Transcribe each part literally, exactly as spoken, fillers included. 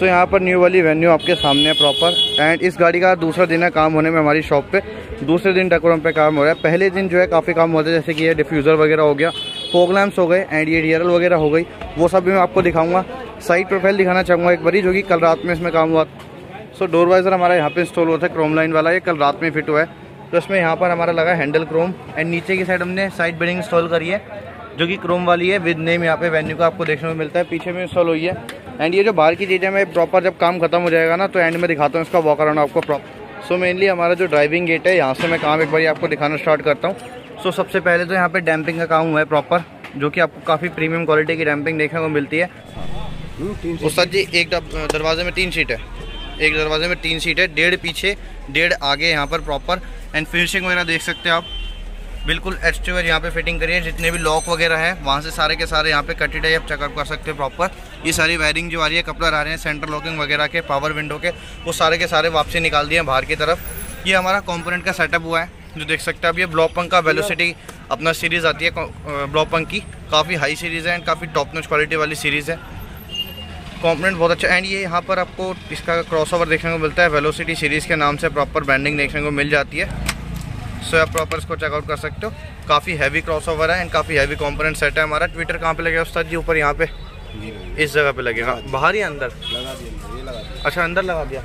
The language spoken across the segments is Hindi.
सो यहाँ पर न्यू वाली वेन्यू आपके सामने है प्रॉपर। एंड इस गाड़ी का दूसरा दिन है काम होने में हमारी शॉप पे। दूसरे दिन डेकोरम पे काम हो रहा है। पहले दिन जो है काफ़ी काम होता है, जैसे कि ये डिफ्यूज़र वगैरह हो गया, फॉग लैम्प्स हो गए एंड ये डी आर एल वगैरह हो गई, वो सब भी मैं आपको दिखाऊंगा। साइड प्रोफाइल दिखाना चाहूँगा एक बारी, जो कि कल रात में इसमें काम हुआ। सो डोर वाइजर हमारा यहाँ पे इंस्टॉल हुआ था क्रोम लाइन वाला, ये कल रात में फिट हुआ है। तो इसमें यहाँ पर हमारा लगा हैंडल क्रोम एंड नीचे की साइड हमने साइड बेडिंग इंस्टॉल करी है, जो कि क्रोम वाली है विद नेम। यहाँ पे वेन्यू का आपको देखने को मिलता है, पीछे में इंस्टॉल हुई है। एंड ये जो बाहर की चीज़ें मैं प्रॉपर जब काम खत्म हो जाएगा ना, तो एंड में दिखाता हूँ इसका वॉक अराउंड आपको प्रॉपर। सो मेनली हमारा जो ड्राइविंग गेट है, यहाँ से मैं काम एक बार आपको दिखाना स्टार्ट करता हूँ। सो सबसे पहले तो यहाँ पे डैम्पिंग का काम हुआ है प्रॉपर, जो कि आपको काफ़ी प्रीमियम क्वालिटी की डैम्पिंग देखने को मिलती है। उस्ताद जी, एक दरवाजे में तीन सीट है, एक दरवाजे में तीन सीट है, डेढ़ पीछे डेढ़ आगे यहाँ पर प्रॉपर। एंड फिनिशिंग वगैरह देख सकते हैं आप, बिल्कुल एक्सटीरियर यहाँ पे फिटिंग करिए। जितने भी लॉक वगैरह है वहाँ से सारे के सारे यहाँ पे कटेड है, आप चेकअप कर सकते हैं प्रॉपर। ये सारी वायरिंग जो आ रही है, कपड़े आ रहे हैं, सेंटर लॉकिंग वगैरह के, पावर विंडो के, वो सारे के सारे वापसी निकाल दिए हैं बाहर की तरफ। ये हमारा कंपोनेंट का सेटअप हुआ है, जो देख सकते हैं आप। ये ब्लॉक पंक का वेलोसिटी अपना सीरीज़ आती है ब्लॉक पंक की, काफ़ी हाई सीरीज़ है एंड काफ़ी टॉप नॉच क्वालिटी वाली सीरीज़ है। कंपोनेंट बहुत अच्छा। एंड ये यहाँ पर आपको इसका क्रॉसओवर देखने को मिलता है, वेलोसिटी सीरीज़ के नाम से प्रॉपर बैंडिंग देखने को मिल जाती है। सो आप प्रॉपर इसको चेकआउट कर सकते हो। काफ़ी हैवी क्रॉसओवर है एंड काफ़ी हैवी कंपोनेंट सेट है हमारा। ट्विटर कहाँ पे लगेगा उस्ताद जी? ऊपर यहाँ पे इस जगह पे लगेगा, बाहर ही अंदर लगा दिया, ये लगा दिया। अच्छा, अंदर लगा दिया,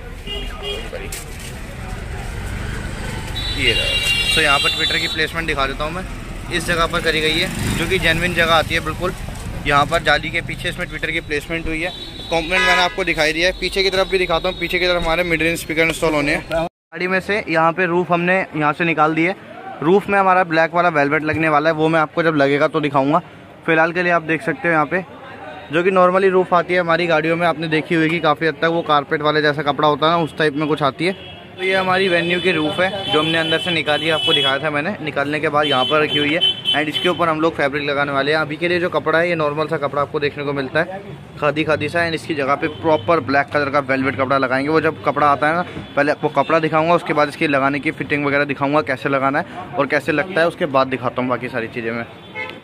ये रहा। सो यहाँ पर ट्विटर की प्लेसमेंट दिखा देता हूँ मैं। इस जगह पर करी गई है, जो कि जेन्युइन जगह आती है बिल्कुल। यहाँ पर जाली के पीछे इसमें ट्विटर की प्लेसमेंट हुई है। कंपोनेंट मैंने आपको दिखाई दिया है। पीछे की तरफ भी दिखाता हूँ, पीछे की तरफ हमारे मिड रेंज स्पीकर इंस्टॉल होने हैं गाड़ी में से। यहाँ पे रूफ हमने यहाँ से निकाल दिए। रूफ में हमारा ब्लैक वाला वेलवेट लगने वाला है, वो मैं आपको जब लगेगा तो दिखाऊंगा। फिलहाल के लिए आप देख सकते हो यहाँ पे, जो कि नॉर्मली रूफ आती है हमारी गाड़ियों में, आपने देखी होगी काफ़ी हद तक, वो कारपेट वाले जैसा कपड़ा होता है ना, उस टाइप में कुछ आती है। तो ये हमारी वेन्यू की रूफ है, जो हमने अंदर से निकाली है, आपको दिखाया था मैंने। निकालने के बाद यहाँ पर रखी हुई है एंड इसके ऊपर हम लोग फैब्रिक लगाने वाले हैं। अभी के लिए जो कपड़ा है, ये नॉर्मल सा कपड़ा आपको देखने को मिलता है, खादी खादी सा। एंड इसकी जगह पे प्रॉपर ब्लैक कलर का वेलवेट कपड़ा लगाएंगे। वो जब कपड़ा आता है ना, पहले आपको कपड़ा दिखाऊंगा, उसके बाद इसकी लगाने की फिटिंग वगैरह दिखाऊंगा, कैसे लगाना है और कैसे लगता है, उसके बाद दिखाता हूँ बाकी सारी चीज़ें मैं।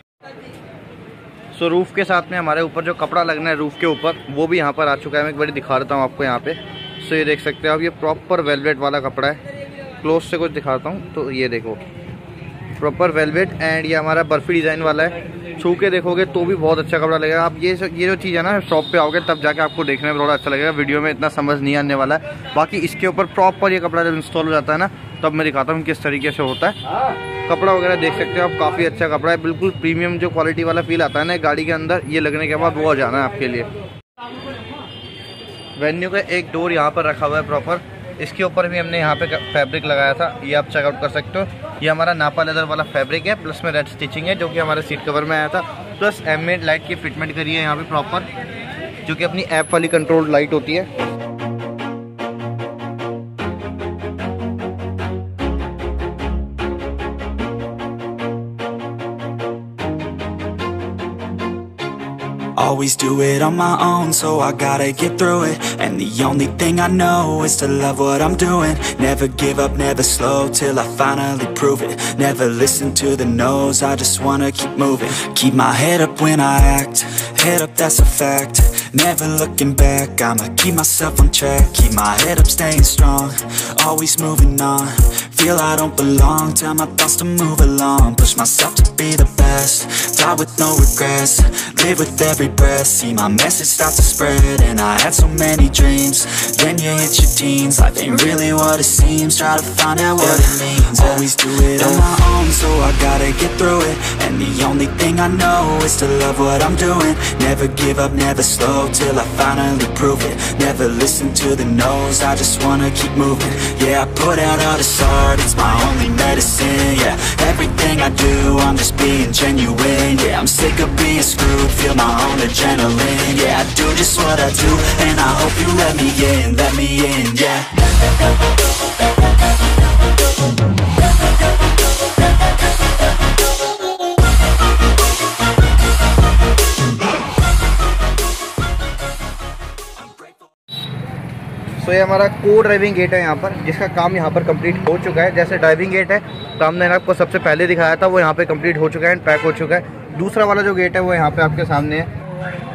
सो रूफ़ के साथ में हमारे ऊपर जो कपड़ा लगना है रूफ़ के ऊपर, वो भी यहाँ पर आ चुका है। मैं एक बार दिखा देता हूँ आपको यहाँ पे। सो ये देख सकते हो आप, ये प्रॉपर वेलवेट वाला कपड़ा है। क्लोज से कुछ दिखाता हूँ तो ये देखो, प्रॉपर वेलवेट। एंड ये हमारा बर्फी डिज़ाइन वाला है। छू के देखोगे तो भी बहुत अच्छा कपड़ा लगेगा। आप ये ये जो चीज़ है ना, शॉप पे आओगे तब जाके आपको देखने में थोड़ा अच्छा लगेगा, वीडियो में इतना समझ नहीं आने वाला है। बाकी इसके ऊपर प्रॉपर ये कपड़ा जब इंस्टॉल हो जाता है ना, तब मैं दिखाता हूँ किस तरीके से होता है। कपड़ा वगैरह देख सकते हो आप, काफ़ी अच्छा कपड़ा है, बिल्कुल प्रीमियम जो क्वालिटी वाला फील आता है ना गाड़ी के अंदर, ये लगने के बाद वो हो जाना है आपके लिए। वेन्यू का एक डोर यहाँ पर रखा हुआ है प्रॉपर, इसके ऊपर भी हमने यहाँ पे फैब्रिक लगाया था, ये आप चेकआउट कर सकते हो। ये हमारा नापा लेदर वाला फैब्रिक है, प्लस में रेड स्टिचिंग है, जो कि हमारे सीट कवर में आया था। प्लस एमएड लाइट की फिटमेंट करी है यहाँ पे प्रॉपर, जो कि अपनी ऐप वाली कंट्रोल लाइट होती है। Always do it on my own, so I gotta get through it. And the only thing I know is to love what I'm doing. Never give up, never slow, till I finally prove it. Never listen to the no's, I just wanna keep moving. Keep my head up when I act, head up, that's a fact. Never looking back, I'ma keep myself on track. Keep my head up, staying strong, always moving on. Feel I don't belong, tell my thoughts to move along. Push myself to be the best, die with no regrets. Live with every breath, see my message start to spread. And I had so many dreams, then you hit your teens. Life ain't really what it seems, try to find out what it means. Always do it on my own, so I gotta get through it. And the only thing I know is to love what I'm doing. Never give up, never slow, till I finally prove it. Never listen to the no's, I just wanna keep moving. Yeah, I put out all this art, it's my only medicine. Yeah, everything I do, I'm just being genuine. Yeah, I'm sick of being screwed, feel my own adrenaline. Yeah, I do just what I do, and I hope you let me in, let me in, yeah. तो ये हमारा को ड्राइविंग गेट है यहाँ पर, जिसका काम यहाँ पर कंप्लीट हो चुका है। जैसे ड्राइविंग गेट है तो हमने आपको सबसे पहले दिखाया था, वो यहाँ पे कंप्लीट हो चुका है एंड पैक हो चुका है। दूसरा वाला जो गेट है वो यहाँ पे आपके सामने है।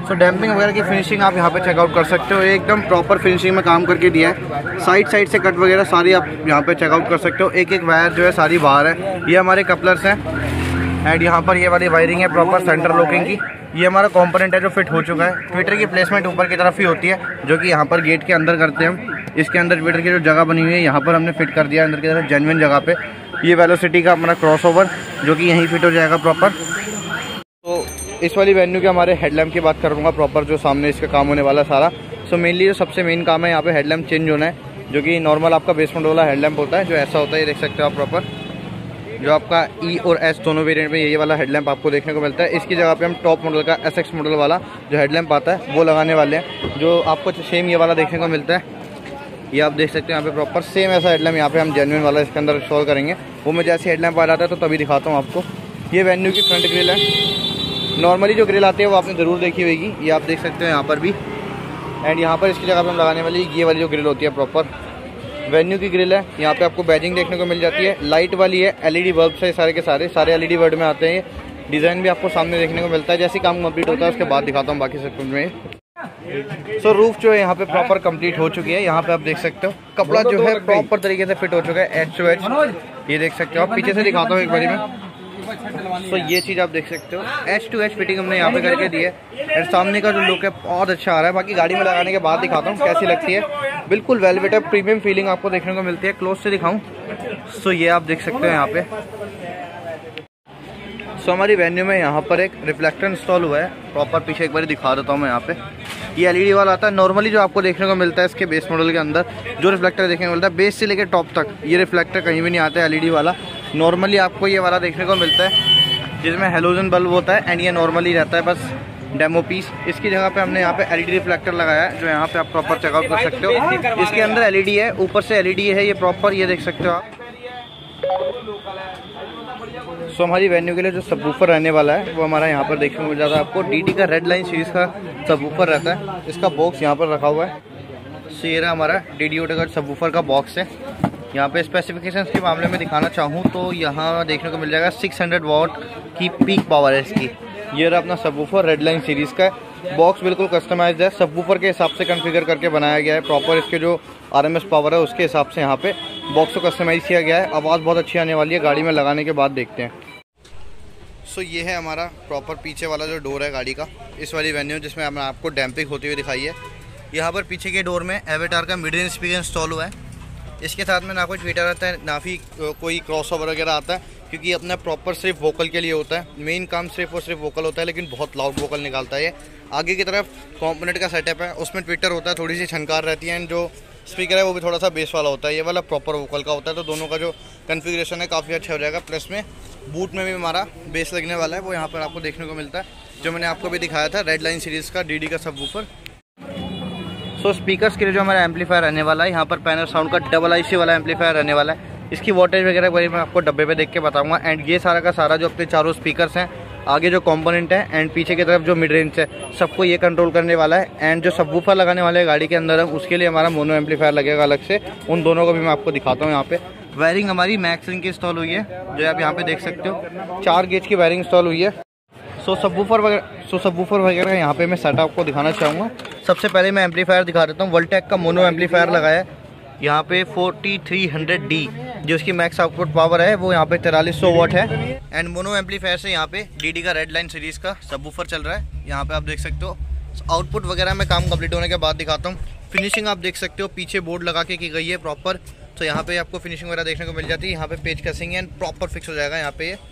सो डैम्पिंग वगैरह की फिनिशिंग आप यहाँ पे चेकआउट कर सकते हो, एकदम प्रॉपर फिनिशिंग में काम करके दिया है। साइड साइड से कट वगैरह सारी आप यहाँ पे चेकआउट कर सकते हो। एक एक वायर जो है सारी बाहर है। ये हमारे कपलर्स हैं एंड यहाँ पर ये वाली वायरिंग है प्रॉपर सेंटर लॉकिंग की। ये हमारा कंपोनेंट है जो फिट हो चुका है। ट्विटर की प्लेसमेंट ऊपर की तरफ ही होती है, जो कि यहाँ पर गेट के अंदर करते हैं हम। इसके अंदर ट्विटर की जो जगह बनी हुई है यहाँ पर हमने फिट कर दिया अंदर की तरफ जेन्युइन जगह पे। ये वेलोसिटी का हमारा क्रॉस ओवर जो कि यहीं फिट हो जाएगा प्रॉपर। तो इस वाली वेन्यू के हमारे हेडलैम्प की बात करूँगा प्रॉपर, जो सामने इसका काम होने वाला सारा। सो मेनली जो सबसे मेन काम है यहाँ पे हेडलैम्प चेंज होना है, जो कि नॉर्मल आपका बेसमेंट वाला हेडलैम्प होता है जो ऐसा होता है, ये देख सकते हो आप प्रॉपर। जो आपका ई और एस दोनों वेरिएंट में ये वाला हेडलैम्प आपको देखने को मिलता है। इसकी जगह पे हम टॉप मॉडल का एस एक्स मॉडल वाला जो हेडलैम्प आता है वो लगाने वाले हैं, जो आपको सेम ये वाला देखने को मिलता है। ये आप देख सकते हैं यहाँ पे प्रॉपर सेम ऐसा हेडलैम्प यहाँ पे हम जेन्युइन वाला इसके अंदर इंस्टॉल करेंगे। वो मैं जैसे हेडलैम्प आ जाता है तो तभी दिखाता हूँ आपको। ये वेन्यू की फ्रंट ग्रिल है। नॉर्मली जो ग्रिल आती है वो आपने ज़रूर देखी होगी, ये आप देख सकते हो यहाँ पर भी। एंड यहाँ पर इसकी जगह पर हम लगाने वाली ये वाली जो ग्रिल होती है प्रॉपर वेन्यू की ग्रिल है। यहाँ पे आपको बैजिंग देखने को मिल जाती है। लाइट वाली है, एलईडी बल्ब से सारे के सारे सारे एलईडी वर्ड में आते हैं। डिज़ाइन भी आपको सामने देखने को मिलता है। जैसे काम कंप्लीट होता है उसके बाद दिखाता हूँ बाकी सब में। सो so, रूफ जो है यहाँ पे प्रॉपर कंप्लीट हो चुकी है। यहाँ पे आप देख सकते हो कपड़ा जो है प्रॉपर तरीके से फिट हो चुका है एच टू एच। ये देख सकते हो आप, पीछे से दिखाता हूँ एक बारी में। सो so, ये चीज़ आप देख सकते हो एच टू एच फिटिंग हमने यहाँ पे करके दी है। और सामने का जो लुक है बहुत अच्छा आ रहा है। बाकी गाड़ी में लगाने के बाद दिखाता हूँ कैसी लगती है। बिल्कुल वेलवेट प्रीमियम फीलिंग आपको देखने को मिलती है। क्लोज से दिखाऊं सो so, ये आप देख सकते हो यहाँ पे। सो so, हमारी वेन्यू में यहाँ पर एक रिफ्लेक्टर इंस्टॉल हुआ है प्रॉपर। पीछे एक बार दिखा देता हूँ मैं यहाँ पे। ये एलईडी वाला आता है। नॉर्मली जो आपको देखने को मिलता है इसके बेस मॉडल के अंदर जो रिफ्लेक्टर देखने को मिलता है बेस से लेकर टॉप तक, ये रिफ्लेक्टर कहीं भी नहीं आता है एलईडी वाला। नॉर्मली आपको ये वाला देखने को मिलता है जिसमें हेलोजन बल्ब होता है एंड ये नॉर्मली रहता है बस डेमो पीस। इसकी जगह पे हमने यहाँ पे एलईडी रिफ्लेक्टर लगाया है जो यहाँ पे आप प्रॉपर चेकआउट कर सकते हो। इसके अंदर एलईडी है, ऊपर से एलईडी है ये प्रॉपर, ये देख सकते हो आप। सो so, हमारी वेन्यू के लिए जो सबवूफर रहने वाला है वो हमारा यहाँ पर देखने को मिल जाता है आपको। डीडी का रेड लाइन सीरीज का सबवूफर रहता है। इसका बॉक्स यहाँ पर रखा हुआ है। सो ये रहा हमारा डीडी ओटे का सबवूफर का बॉक्स है। यहाँ पे स्पेसिफिकेशंस के मामले में दिखाना चाहूँ तो यहाँ देखने को मिल जाएगा सिक्स हंड्रेड वॉट की पीक पावर है इसकी। ये रहा अपना सबवूफर रेड लाइन सीरीज़ का है। बॉक्स बिल्कुल कस्टमाइज्ड है, सबवूफर के हिसाब से कॉन्फ़िगर करके बनाया गया है प्रॉपर। इसके जो आरएमएस पावर है उसके हिसाब से यहाँ पे बॉक्स को कस्टमाइज़ किया गया है। आवाज़ बहुत अच्छी आने वाली है, गाड़ी में लगाने के बाद देखते हैं। सो so, ये है हमारा प्रॉपर पीछे वाला जो डोर है गाड़ी का, इस वाली वेन्यू जिसमें हमने आपको डैम्पिंग होती हुई दिखाई है। यहाँ पर पीछे के डोर में एवेटार का मिड रेंज स्पीकर इंस्टॉल हुआ है। इसके साथ में ना कोई ट्विटर आता है ना ही कोई क्रॉसओवर वगैरह आता है, क्योंकि ये अपना प्रॉपर सिर्फ वोकल के लिए होता है। मेन काम सिर्फ और सिर्फ वोकल होता है, लेकिन बहुत लाउड वोकल निकालता है ये। आगे की तरफ कॉम्पोनेंट का सेटअप है, उसमें ट्विटर होता है, थोड़ी सी छनकार रहती है। एंड जो स्पीकर है वो भी थोड़ा सा बेस वाला होता है। ये वाला प्रॉपर वोकल का होता है। तो दोनों का जो कन्फिग्रेशन है काफ़ी अच्छा हो जाएगा। प्लस में बूट में भी हमारा बेस लगने वाला है, वो यहाँ पर आपको देखने को मिलता है, जो मैंने आपको भी दिखाया था रेड लाइन सीरीज़ का डीडी का सबवूफर। सो so, स्पीकर्स के लिए जो हमारा एम्पलीफायर रहने वाला है, यहाँ पर पैनल साउंड का डबल आई सी वाला एम्पलीफायर रहने वाला है। इसकी वोल्टेज वगैरह वही मैं आपको डब्बे पे देख के बताऊंगा। एंड ये सारा का सारा जो अपने चारों स्पीकर्स हैं, आगे जो कंपोनेंट है एंड पीछे की तरफ जो मिड रेंज है, सबको ये कंट्रोल करने वाला है। एंड जो सबवूफर लगाने वाले हैं गाड़ी के अंदर है, उसके लिए हमारा मोनो एम्पलीफायर लगेगा अलग से। उन दोनों को भी मैं आपको दिखाता हूँ। यहाँ पे वायरिंग हमारी मैक्सलिंक की इंस्टॉल हुई है, जो आप यहाँ पे देख सकते हो। चार गेज की वायरिंग इंस्टॉल हुई है। सो सबवूफर वगैरह सो सबवूफर वगैरह यहाँ पे मैं सेटअप आपको दिखाना चाहूँगा। सबसे पहले मैं एम्पलीफायर दिखा देता हूँ। वोल्टेक का मोनो एम्पलीफायर लगाया है यहाँ पे फोर्टी थ्री हंड्रेड डी, जो इसकी मैक्स आउटपुट पावर है वो यहाँ पे तैंतालीस सौ वाट है। एंड मोनो एम्पलीफायर से यहाँ पे डीडी का रेड लाइन सीरीज़ का सबवूफर चल रहा है। यहाँ पे आप देख सकते हो। आउटपुट वगैरह में काम कंप्लीट होने के बाद दिखाता हूँ। फिनिशिंग आप देख सकते हो, पीछे बोर्ड लगा के की गई है प्रॉपर। तो यहाँ पे आपको फिनिशिंग वगैरह देखने को मिल जाती है। यहाँ पे पेज कसिंग एंड प्रॉपर फिक्स हो जाएगा यहाँ पे ये।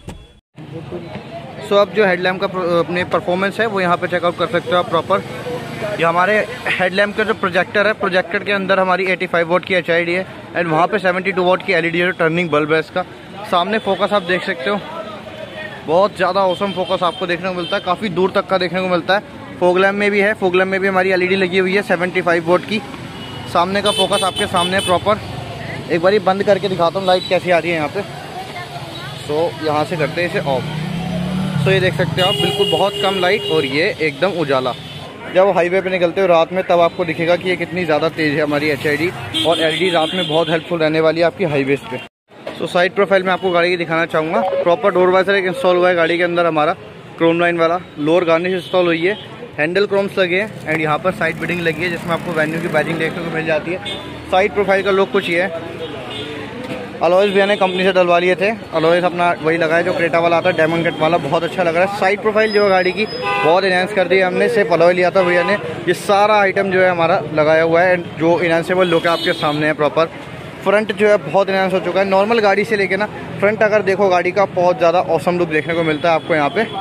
सो अब जो हेडलैम्प का अपने परफॉर्मेंस है वो यहाँ पे चेकआउट कर सकते हो आप प्रॉपर। ये हमारे हेडलैम्प का जो प्रोजेक्टर है, प्रोजेक्टर के अंदर हमारी पचासी वोट की एच आई डी है एंड वहाँ पे बहत्तर वोट की एल ई डी है, टर्निंग बल्ब है इसका। सामने फोकस आप देख सकते हो, बहुत ज़्यादा औसम फोकस आपको देखने को मिलता है, काफ़ी दूर तक का देखने को मिलता है। फोग लैम्प में भी है, फोग लैम्प में भी हमारी एल ई डी लगी हुई है पचहत्तर वोट की। सामने का फोकस आपके सामने प्रॉपर। एक बार बंद करके दिखाता हूँ लाइट कैसी आ रही है यहाँ पे। सो यहाँ से करते हैं इसे ऑफ। सो ये देख सकते हो आप, बिल्कुल बहुत कम लाइट और ये एकदम उजाला। जब वो हाईवे पे निकलते हो रात में तब आपको दिखेगा कि ये कितनी ज़्यादा तेज़ है हमारी एच आई डी। और एल ई डी रात में बहुत हेल्पफुल रहने वाली है आपकी हाईवेज पे। सो साइड प्रोफाइल में आपको गाड़ी की दिखाना चाहूँगा। प्रॉपर डोर वाइजर एक इंस्टॉल हुआ है गाड़ी के अंदर हमारा, क्रोम लाइन वाला। लोअर गार्निश इंस्टॉल हुई है हैंडल क्रोम्स लगे हैं एंड यहाँ पर साइड बिडिंग लगी है जिसमें आपको वेन्यू की बैजिंग देखने को मिल जाती है। साइड प्रोफाइल का लुक कुछ ये है। अलॉयज़ भैया ने कंपनी से डलवा लिए थे, अलॉयज़ अपना वही लगाया जो क्रेटा वाला आता है, डायमंड कट वाला, बहुत अच्छा लग रहा है। साइड प्रोफाइल जो है गाड़ी की बहुत इनहेंस कर दी है हमने, सिर्फ अलॉय लिया था भैया ने। ये सारा आइटम जो है हमारा लगाया हुआ है एंड जो इनहेंसेबल लुक है आपके सामने है प्रॉपर। फ्रंट जो है बहुत इनहेंस हो चुका है, नॉर्मल गाड़ी से लेके ना फ्रंट अगर देखो गाड़ी का बहुत ज़्यादा ऑसम लुक देखने को मिलता है आपको यहाँ पे।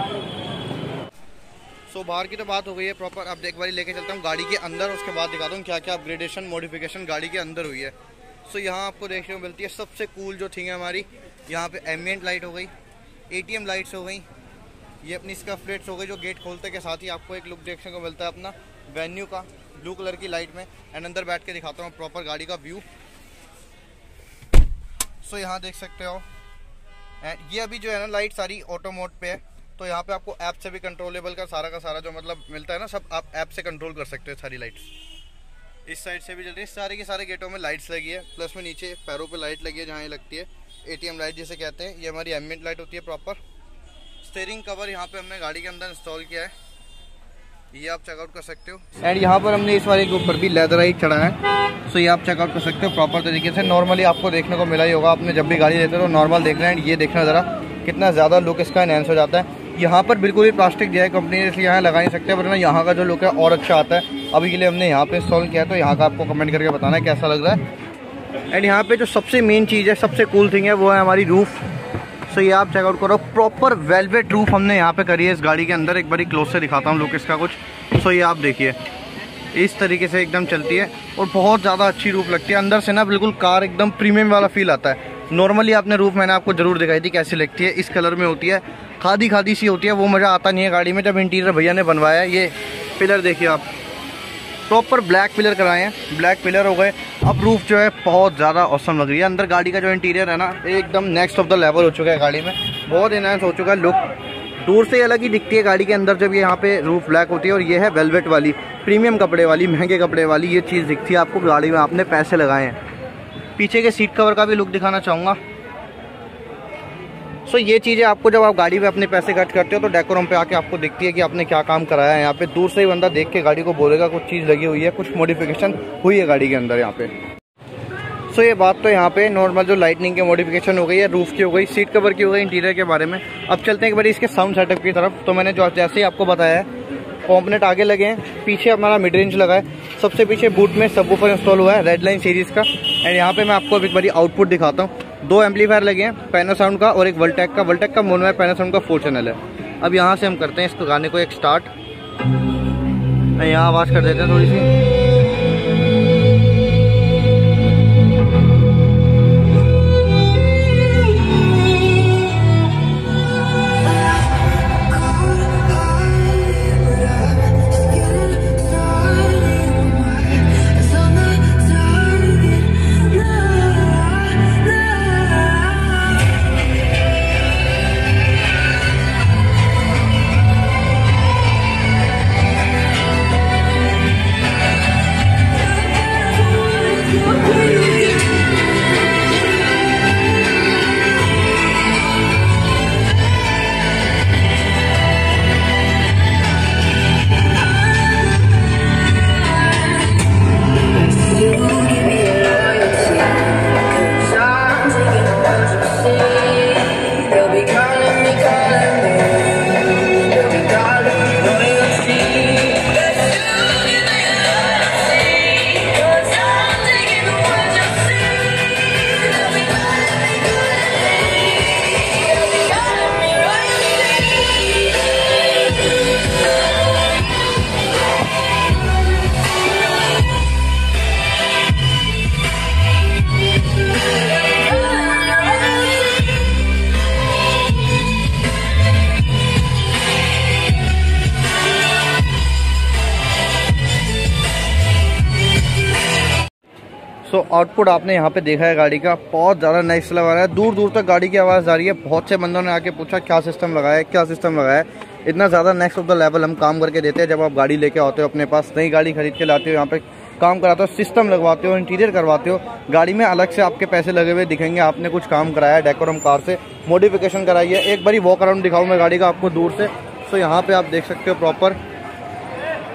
सो बाहर की तो बात हो गई है प्रॉपर, अब एक बार लेके चलता हूँ गाड़ी के अंदर, उसके बाद दिखाता हूँ क्या क्या अपग्रेडेशन मॉडिफिकेशन गाड़ी के अंदर हुई है। सो so, यहाँ आपको देखने को मिलती है सबसे कूल जो थिंग है हमारी, यहाँ पे एम्बिएंट लाइट हो गई, एटीएम लाइट्स हो गई, ये अपनी स्कफ लाइट्स हो गई जो गेट खोलते के साथ ही आपको एक लुक देखने को मिलता है अपना वेन्यू का ब्लू कलर की लाइट में। एंड अंदर बैठ के दिखाता हूँ प्रॉपर गाड़ी का व्यू। सो so, यहाँ देख सकते हो एंड ये अभी जो है ना लाइट सारी ऑटो मोड पे है, तो यहाँ पे आपको ऐप से भी कंट्रोलेबल का सारा का सारा जो मतलब मिलता है ना, सब आप ऐप से कंट्रोल कर सकते हो। सारी लाइट्स इस साइड से भी चल रही है, सारे के सारे गेटों में लाइट्स लगी है, प्लस में नीचे पैरों पे लाइट लगी है जहाँ ये लगती है एटीएम लाइट जिसे कहते हैं। ये हमारी एम्बिएंट लाइट होती है प्रॉपर। स्टीयरिंग कवर यहाँ पे हमने गाड़ी के अंदर इंस्टॉल किया है, ये आप चेकआउट कर सकते हो। एंड यहाँ पर हमने इस वाले के ऊपर भी लेदराइट चढ़ा है, सो ये आप चेकआउट कर सकते हो प्रॉपर तरीके से। नॉर्मली आपको देखने को मिला ही होगा, आपने जब भी गाड़ी लेते हो तो नॉर्मल देखना है। ये देखना ज़रा कितना ज़्यादा लुक इसका एनहेंस हो जाता है। यहाँ पर बिल्कुल ही प्लास्टिक दिया है कंपनी ने, इसलिए यहाँ लगा नहीं सकते, वरना यहाँ का जो लुक है और अच्छा आता है। अभी के लिए हमने यहाँ पे इंस्टॉल किया है, तो यहाँ का आपको कमेंट करके बताना है कैसा लग रहा है। एंड यहाँ पे जो सबसे मेन चीज़ है, सबसे कूल थिंग है, वो है हमारी रूफ़। सो ये आप चेकआउट करो, प्रॉपर वेलवेट रूफ़ हमने यहाँ पे करी है इस गाड़ी के अंदर। एक बारी क्लोज से दिखाता हूँ लुक इसका कुछ। सो ये आप देखिए इस तरीके से एकदम चलती है और बहुत ज़्यादा अच्छी रूफ़ लगती है। अंदर से ना बिल्कुल कार एकदम प्रीमियम वाला फील आता है। नॉर्मली आपने रूफ़ मैंने आपको ज़रूर दिखाई थी कैसी लगती है, इस कलर में होती है, खादी खादी सी होती है, वो मज़ा आता नहीं है गाड़ी में। जब इंटीरियर भैया ने बनवाया है, ये पिलर देखिए आप, प्रॉपर ब्लैक पिलर कराए हैं, ब्लैक पिलर हो गए। अब रूफ़ जो है बहुत ज़्यादा औसम लग रही है। अंदर गाड़ी का जो इंटीरियर है ना, एकदम नेक्स्ट ऑफ द लेवल हो चुका है गाड़ी में, बहुत इनहेंस हो चुका है लुक। दूर से अलग ही दिखती है गाड़ी के अंदर जब ये यहाँ पे रूफ़ ब्लैक होती है। और ये है वेलवेट वाली, प्रीमियम कपड़े वाली, महंगे कपड़े वाली ये चीज़ दिखती है आपको गाड़ी में, आपने पैसे लगाए हैं। पीछे के सीट कवर का भी लुक दिखाना चाहूँगा। सो so, ये चीज़ें आपको जब आप गाड़ी पे अपने पैसे खर्च करते हो तो डेकोरम पे आके आपको दिखती है कि आपने क्या काम कराया है। यहाँ पे दूर से ही बंदा देख के गाड़ी को बोलेगा कुछ चीज़ लगी हुई है, कुछ मॉडिफिकेशन हुई है गाड़ी के अंदर यहाँ पे। सो so, ये बात तो यहाँ पे नॉर्मल जो लाइटनिंग की मॉडिफिकेशन हो गई है, रूफ़ की हो गई, सीट कवर की हो गई, इंटीरियर के बारे में। अब चलते हैं एक बार इसके साउंड सेटअप की तरफ। तो मैंने जो जैसे ही आपको बताया है, कॉम्पोनेंट आगे लगे हैं, पीछे हमारा मिड रेंज लगा है, सबसे पीछे बूट में सबवूफर इंस्टॉल हुआ है रेड लाइन सीरीज़ का। एंड यहाँ पे मैं आपको एक बारी आउटपुट दिखाता हूँ। दो एम्पलीफायर लगे हैं, पैनासाउंड का और एक वोल्टेक का। वोल्टेक का मोनो है, पैनासाउंड का फोर चैनल है। अब यहाँ से हम करते हैं इस गाने को एक स्टार्ट, यहाँ आवाज़ कर देते हैं थोड़ी सी। सो so, आउटपुट आपने यहाँ पे देखा है गाड़ी का, बहुत ज़्यादा नेक्स्ट लेवल है। दूर दूर तक गाड़ी की आवाज़ आ रही है। बहुत से बंदों ने आके पूछा क्या सिस्टम लगाया है, क्या सिस्टम लगाया है। इतना ज़्यादा नेक्स्ट ऑफ द लेवल हम काम करके देते हैं। जब आप गाड़ी लेके आते हो अपने पास, नई गाड़ी खरीद के लाते हो, यहाँ पे काम कराते हो, सिस्टम लगवाते हो, इंटीरियर करवाते हो, गाड़ी में अलग से आपके पैसे लगे हुए दिखेंगे। आपने कुछ काम कराया है, डेकोरम कार से मॉडिफिकेशन कराई है। एक बारी वॉक अराउंड दिखाऊँ मैं गाड़ी का आपको दूर से। सो यहाँ पर आप देख सकते हो प्रॉपर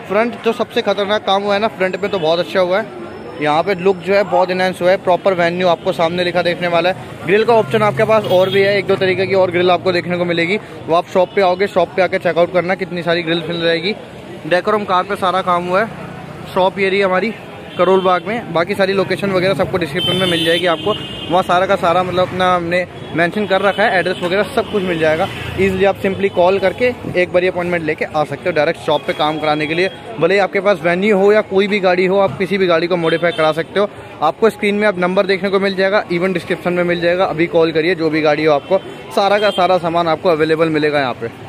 फ्रंट जो सबसे खतरनाक काम हुआ है ना, फ्रंट पे तो बहुत अच्छा हुआ है। यहाँ पे लुक जो है बहुत इनहेंस हुआ है। प्रॉपर वेन्यू आपको सामने लिखा देखने वाला है। ग्रिल का ऑप्शन आपके पास और भी है, एक दो तरीके की और ग्रिल आपको देखने को मिलेगी। वो आप शॉप पे आओगे, शॉप पे आके चेकआउट करना, कितनी सारी ग्रिल मिल जाएगी। डेकोरम कार पे सारा काम हुआ है। शॉप ये रही हमारी करोल बाग में। बाकी सारी लोकेशन वगैरह सबको डिस्क्रिप्शन में मिल जाएगी आपको। वहाँ सारा का सारा मतलब अपना हमने मेंशन कर रखा है, एड्रेस वगैरह सब कुछ मिल जाएगा। इजीली आप सिंपली कॉल करके एक बार अपॉइंटमेंट लेके आ सकते हो डायरेक्ट शॉप पे काम कराने के लिए। भले ही आपके पास वेन्यू हो या कोई भी गाड़ी हो, आप किसी भी गाड़ी को मॉडिफाई करा सकते हो। आपको स्क्रीन में आप नंबर देखने को मिल जाएगा, इवन डिस्क्रिप्शन में मिल जाएगा। अभी कॉल करिए, जो भी गाड़ी हो आपको सारा का सारा सामान आपको अवेलेबल मिलेगा यहाँ पे।